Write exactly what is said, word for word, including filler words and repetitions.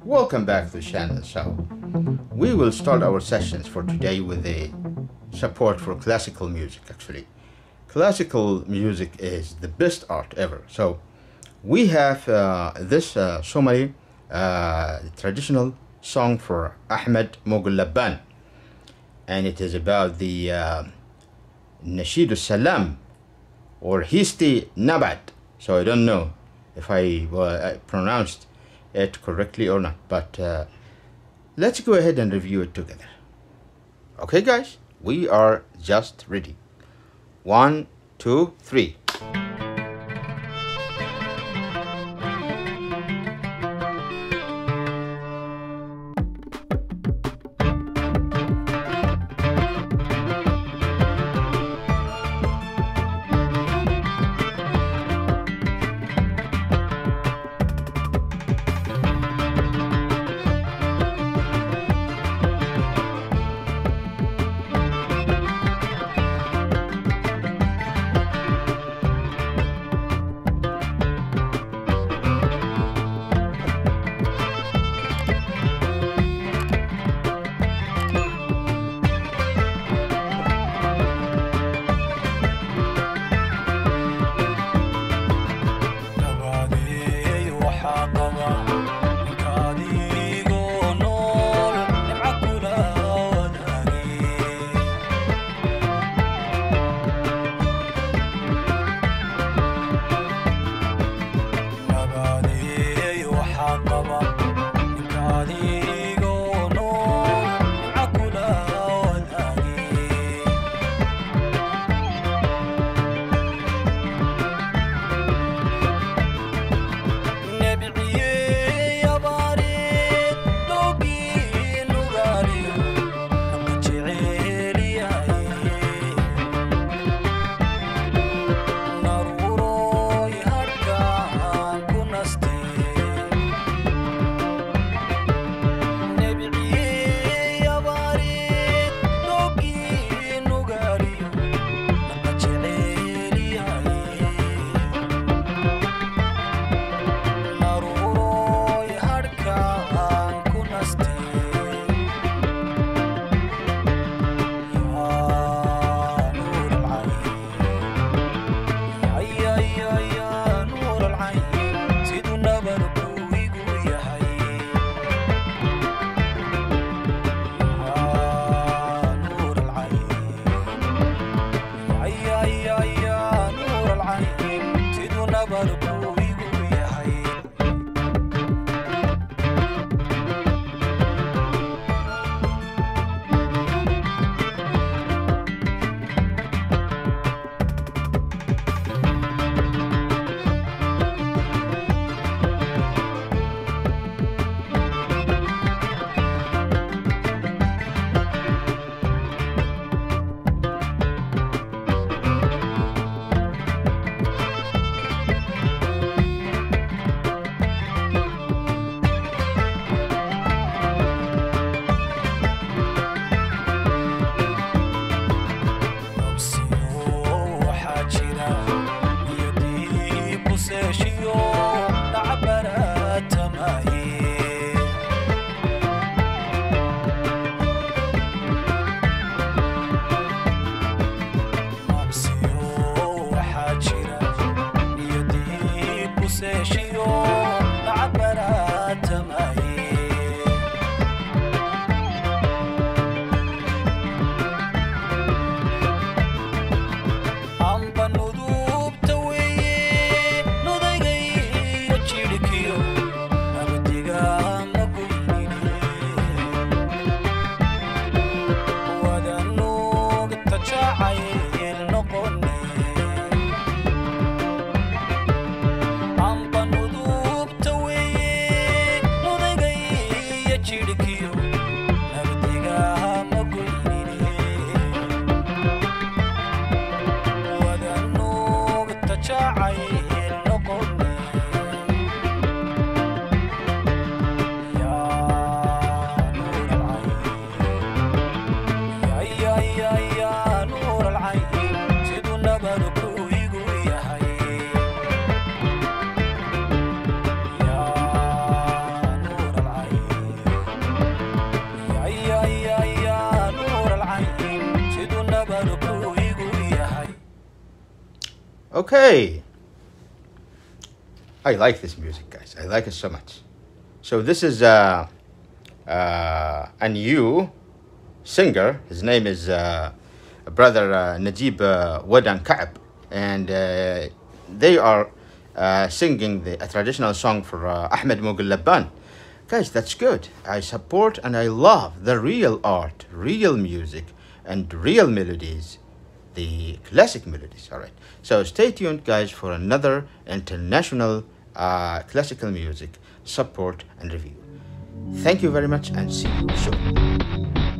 Welcome back to the channel. So we will start our sessions for today with a support for classical music. Actually, classical music is the best art ever. So we have uh, this uh, Somali uh, traditional song for Ahmed Moghul Labban, and it is about the uh, Nasheed al-Salam or Histi Nabad. So I don't know if I, well, I pronounced it correctly or not, but uh, let's go ahead and review it together. Okay guys, we are just ready. One, two, three. I'm Okay. I like this music, guys. I like it so much. So this is uh, uh, a new singer. His name is uh, brother uh, Najib uh, Wadan Ka'b, and uh, they are uh, singing the, a traditional song for uh, Ahmed Mughal Labban. Guys, that's good. I support and I love the real art, real music, and real melodies, the classic melodies. All right. So stay tuned, guys, for another international uh, classical music support and review. Thank you very much, and see you soon.